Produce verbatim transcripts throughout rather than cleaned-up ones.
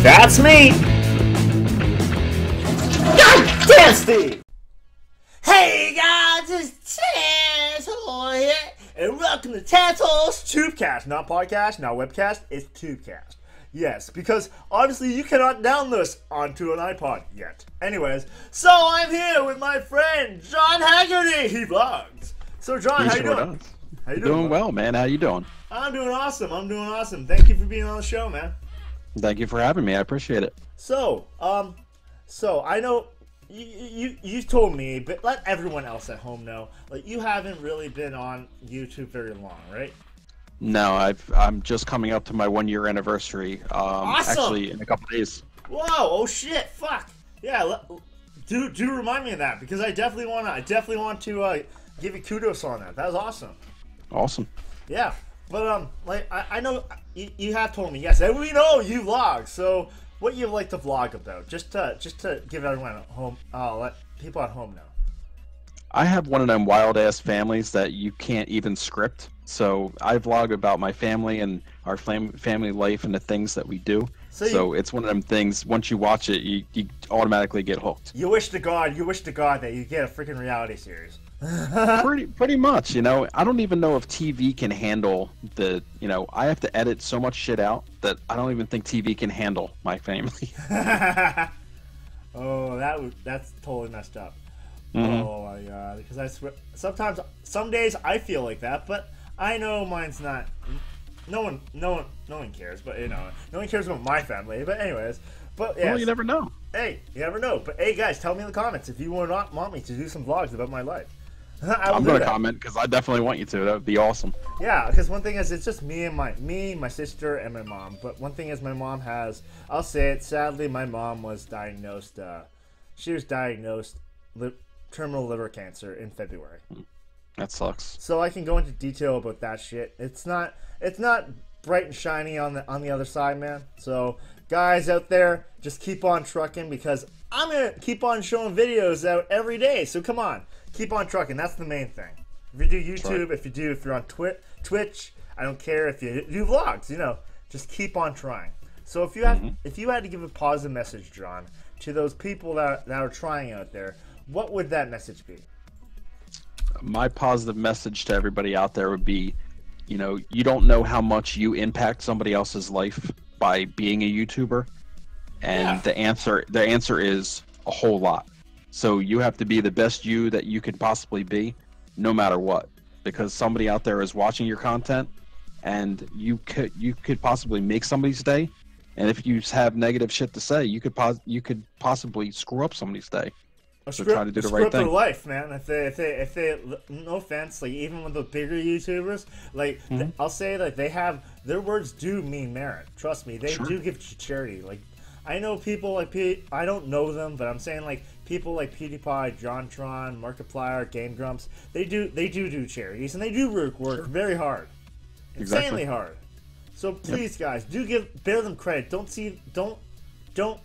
That's me! God damn, Steve! Hey guys, it's Tazwhole here, and welcome to Tazwhole's Tubecast. Not podcast, not webcast, it's Tubecast. Yes, because obviously you cannot download this onto an iPod yet. Anyways, so I'm here with my friend, John Hagerty. He vlogs. So John, he how sure you doing? Does. How you doing? doing well, man. How you doing? I'm doing awesome. I'm doing awesome. Thank you for being on the show, man. Thank you for having me. I appreciate it. So, um, so I know you you you told me, but let everyone else at home know, like you haven't really been on YouTube very long, right? No, I've I'm just coming up to my one year anniversary. Um, Awesome. Actually, in a couple days. Whoa! Oh shit! Fuck! Yeah, let, do do remind me of that because I definitely want to. I definitely want to uh, give you kudos on that. That was awesome. Awesome. Yeah, but um, like I, I know you, you have told me, yes, and we know you vlog. So what you like to vlog about? Just to just to give everyone at home, uh, let people at home know. I have one of them wild ass families that you can't even script. So I vlog about my family and our fam family life and the things that we do. So, so you, it's one of them things. Once you watch it, you, you automatically get hooked. You wish to God, you wish to God that you get a freaking reality series. pretty pretty much, you know. I don't even know if T V can handle the, you know, I have to edit so much shit out that I don't even think T V can handle my family. Oh, that was that's totally messed up. Mm-hmm. Oh my God, because I swear sometimes some days I feel like that, but I know mine's not. No one, no one, no one cares. But you know, no one cares about my family. But anyways, but yeah. Well, you never know. Hey, you never know. But hey, guys, tell me in the comments if you want not want me to do some vlogs about my life. I'm gonna comment because I definitely want you to. That would be awesome. Yeah, because one thing is, it's just me and my me, my sister, and my mom. But one thing is, my mom has. I'll say it. Sadly, my mom was diagnosed. Uh, she was diagnosed li terminal liver cancer in February. That sucks. So I can go into detail about that shit. It's not. It's not bright and shiny on the on the other side, man. So guys out there, just keep on trucking because I'm gonna keep on showing videos out every day. So come on. Keep on trucking. That's the main thing. If you do YouTube, if you do, if you're on Twi Twitch, I don't care if you do vlogs. You know, just keep on trying. So if you have, mm-hmm. if you had to give a positive message, John, to those people that that are trying out there, what would that message be? My positive message to everybody out there would be, you know, you don't know how much you impact somebody else's life by being a YouTuber, and yeah. the answer the answer is a whole lot. So you have to be the best you that you could possibly be, no matter what, because somebody out there is watching your content, and you could you could possibly make somebody's day, and if you have negative shit to say, you could pos you could possibly screw up somebody's day. Or so screw, try to do the screw right up thing. Their life, man. If they, if they, if they, no offense, like even with the bigger YouTubers, like mm-hmm. th I'll say like they have their words do mean merit. Trust me, they sure. do give to charity. Like I know people like P. I don't know them, but I'm saying like people like PewDiePie, JonTron, Markiplier, Game Grumps. They do, they do do charities, and they do work work sure. very hard, insanely exactly. hard. So please, yep. guys, do give bear them credit. Don't see, don't, don't.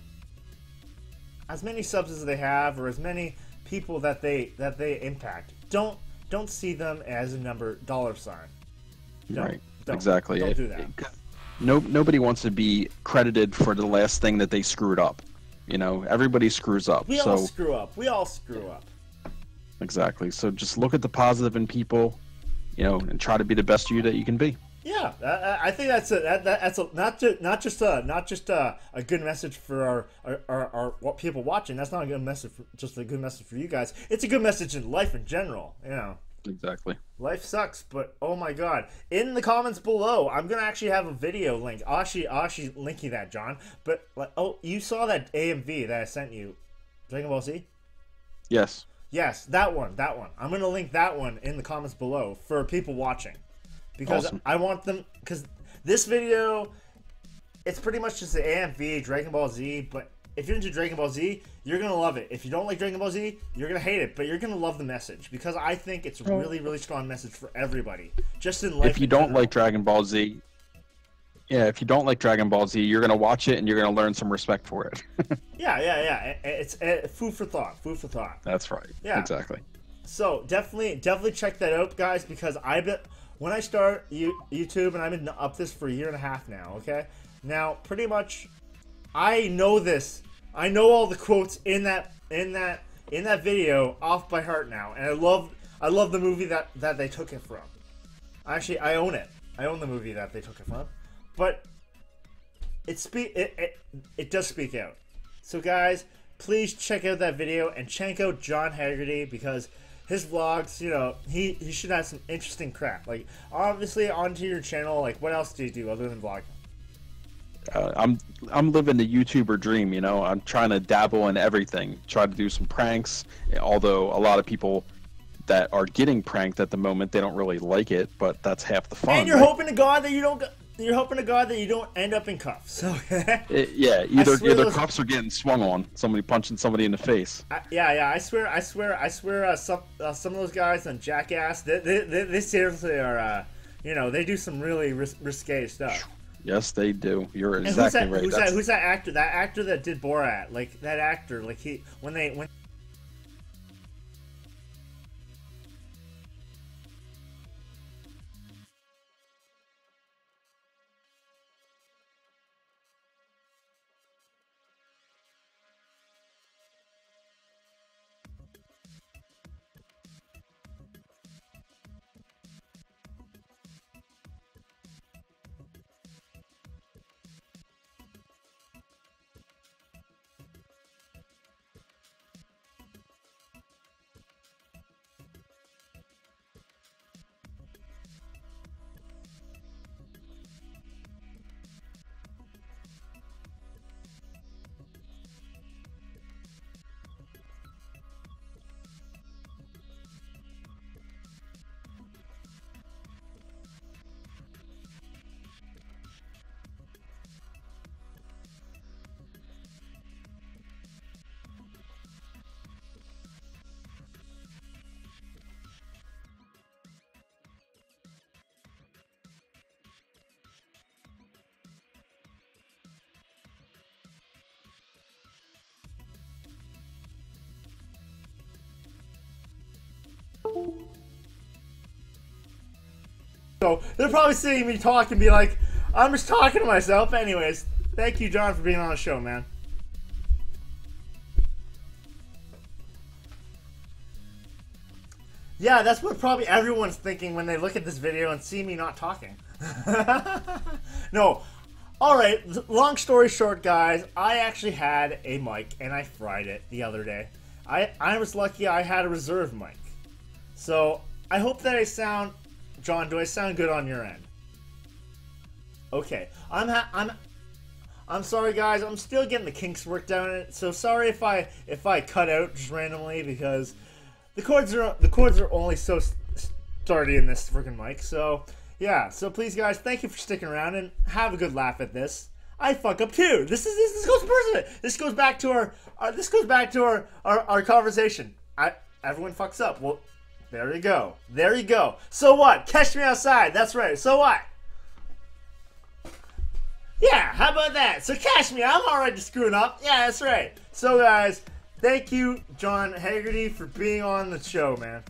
As many subs as they have, or as many people that they that they impact, don't don't see them as a number dollar sign. Don't, right. Don't, exactly. Don't it, do that. It, no, nobody wants to be credited for the last thing that they screwed up. You know, everybody screws up. We so, all screw up. We all screw up. Exactly. So just look at the positive in people, you know, and try to be the best you that you can be. Yeah, I, I think that's a that, that's a, not just not just a not just a, a good message for our our, our our what people watching. That's not a good message. For, just a good message for you guys. It's a good message in life in general. You know. Exactly. Life sucks, but oh my God! In the comments below, I'm gonna actually have a video link. I'll actually, I'll actually link you that, John. But like, oh, you saw that A M V that I sent you, Dragon Ball Z? Yes. Yes, that one, that one. I'm gonna link that one in the comments below for people watching. Because awesome. I want them, because this video, it's pretty much just the A M V, Dragon Ball Z, but if you're into Dragon Ball Z, you're going to love it. If you don't like Dragon Ball Z, you're going to hate it, but you're going to love the message, because I think it's a really, really strong message for everybody, just in life. If you don't general. like Dragon Ball Z, yeah, if you don't like Dragon Ball Z, you're going to watch it and you're going to learn some respect for it. yeah, yeah, yeah. It's, it's food for thought, food for thought. That's right. Yeah. Exactly. So definitely, definitely check that out, guys, because I bet... When I start YouTube, and I've been up this for a year and a half now, okay? Now, pretty much, I know this. I know all the quotes in that in that in that video off by heart now, and I love I love the movie that that they took it from. Actually, I own it. I own the movie that they took it from, but it speak it it, it does speak out. So guys, please check out that video and check out John Hagerty, because his vlogs, you know, he, he should have some interesting crap. Like, obviously, onto your channel, like, what else do you do other than vlogging? Uh, I'm I'm living the YouTuber dream, you know. I'm trying to dabble in everything. Try to do some pranks, although a lot of people that are getting pranked at the moment, they don't really like it, but that's half the fun. And you're right? hoping to God that you don't. You're hoping to God that you don't end up in cuffs. Okay. It, yeah, either either those... cuffs are getting swung on. Somebody punching somebody in the face. I, yeah, yeah. I swear, I swear, I swear. Uh, some uh, some of those guys on Jackass, they they, they, they seriously are. Uh, you know, they do some really ris risque stuff. Yes, they do. You're and exactly who's that, right. Who's That's... that? Who's that actor? That actor that did Borat? Like that actor? Like he when they when. So they're probably seeing me talk and be like, I'm just talking to myself. Anyways, thank you, John, for being on the show, man. Yeah, that's what probably everyone's thinking when they look at this video and see me not talking. No. Alright, long story short, guys, I actually had a mic and I fried it the other day. I, I was lucky I had a reserve mic. So, I hope that I sound... John, do I sound good on your end? Okay. I'm ha I'm I'm sorry, guys. I'm still getting the kinks worked out in it. So sorry if I if I cut out just randomly, because the cords are the cords are only so sturdy in this freaking mic. So yeah. So please, guys, thank you for sticking around and have a good laugh at this. I fuck up too. This is this, this goes personal. This goes back to our, our this goes back to our, our our conversation. I everyone fucks up. Well. There you go. There you go. So what? Catch me outside. That's right. So what? Yeah, how about that? So catch me. I'm alright to screwing up. Yeah, that's right. So guys, thank you, John Hagerty, for being on the show, man.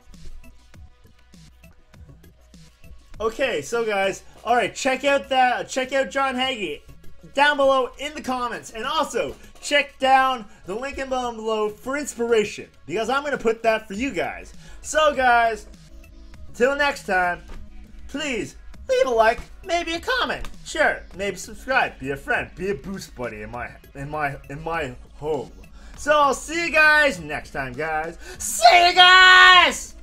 Okay, so guys, alright, check out that check out John Hagerty down below in the comments, and also check down the link down below for inspiration, because I'm gonna put that for you guys. So guys, till next time, please leave a like, maybe a comment, sure, maybe subscribe, be a friend, be a boost buddy in my in my in my home. So I'll see you guys next time, guys. See you guys.